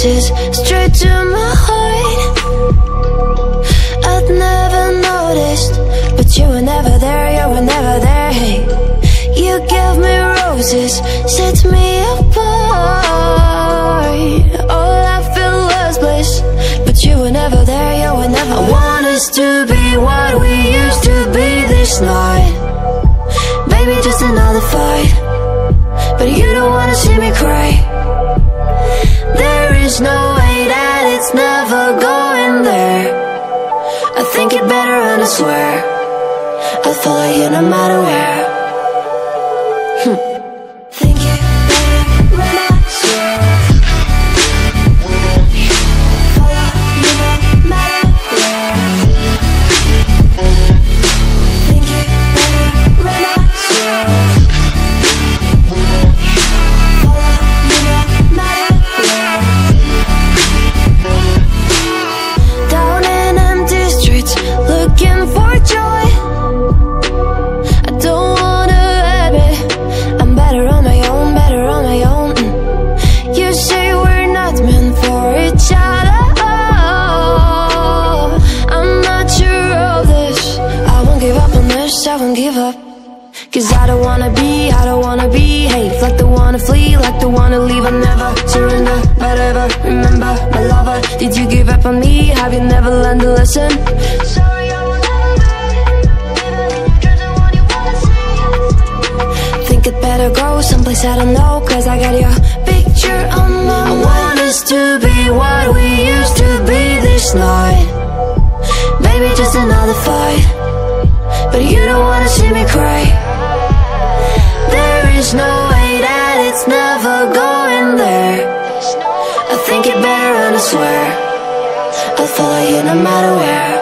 roses straight to my heart. I'd never noticed, but you were never there, you were never there. Hey, you gave me roses, set me apart. All I feel was bliss, but you were never there, you were never there. I want us to be what we used to be this night. Baby, just another fight, but you don't wanna see me cry. There is no way that it's never going there. I think it better and I swear I'll follow you no matter where. Think it better when I swear. Follow you no matter where. Think it better when I swear. Follow you no matter where. Down in empty streets, looking for joy. I don't wanna admit I'm better on my own, better on my own. You say we're not meant for each other. I'm not sure of this. I won't give up on this, I won't give up. Cause I don't wanna behave like the wanna flee, like the wanna leave. I'll never surrender, but ever remember my lover. Did you give up on me? Have you never learned a lesson? Sorry, I will never be even in your dreams, the one you wanna see. Think it better go someplace I don't know, cause I got your picture on my mind. I want us to be what we used to be this night. Baby, just another fight, but you don't wanna see me cry. There is no way that it's never going there. I think it better and I swear I'll follow you no matter where.